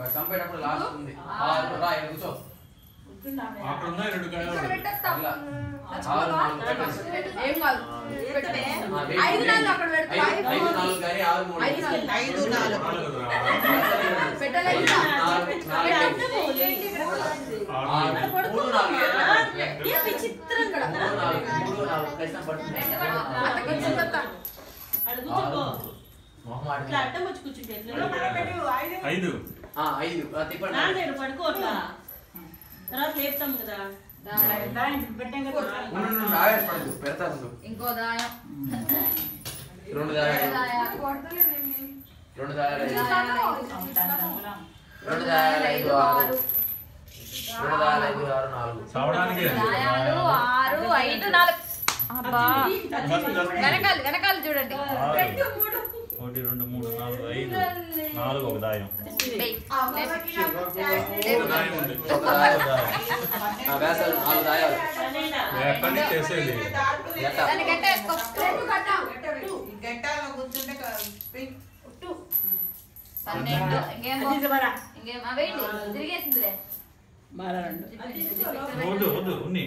చంపేటప్పుడు లాస్ట్ ఉంది 6 రా ఇక్కడ కూర్చో అక్కడ ఉన్నాయి 2 కాయలు ఏం కాదు 5 4 అక్కడ పెడతా 5 4 గాని 6 3 5 4 పెట్టలే ఇంకా విచిత్రం ఇక్కడ 3 4 కష్టం పడుతుంది అతకి చిన్నత అడుగుతుకో మొహమాట ఇట్లా అడ్డం వచ్చి కూర్చుంటే ఎట్లా 5 5 తిప్పండి నాన్న పడుకో అట్లా తర్వాత లేపుతాం కదా ఆవేశపడదు పెడతాను ఇంకో దాయం 2 దాయాలు 2 దాయాలు 2 దాయాలు 5 6 2 దాయాలు 5 6 4 సావడానికి దాయాలు 6 5 4 అబ్బా వెనకాల చూడండి 1 2 3 4 5 4 ఒక దాయం వేసాలు 4 దాయాలు ఎక్కడి చేసేది తిరిగేసిందిలే వద్దు ఉన్ని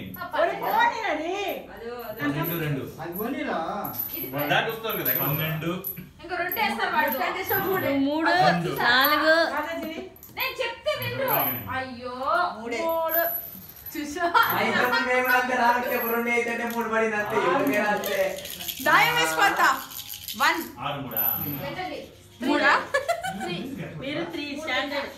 2 దాకా వస్తారు కదా 12 ఇంకో 2 వేస్తారు వాడు 3 4 నేను చెప్తే విను అయ్యో 3 చూసా దాయం వేసుకోతా 1 పెట్టండి 3 మీరు 3 స్టాండర్డ్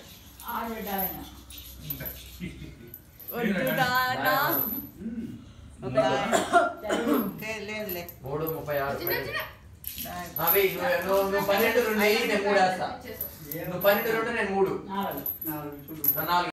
12 2 నేను 3 వేస్తా నువ్వు 12 2 నేను 3 4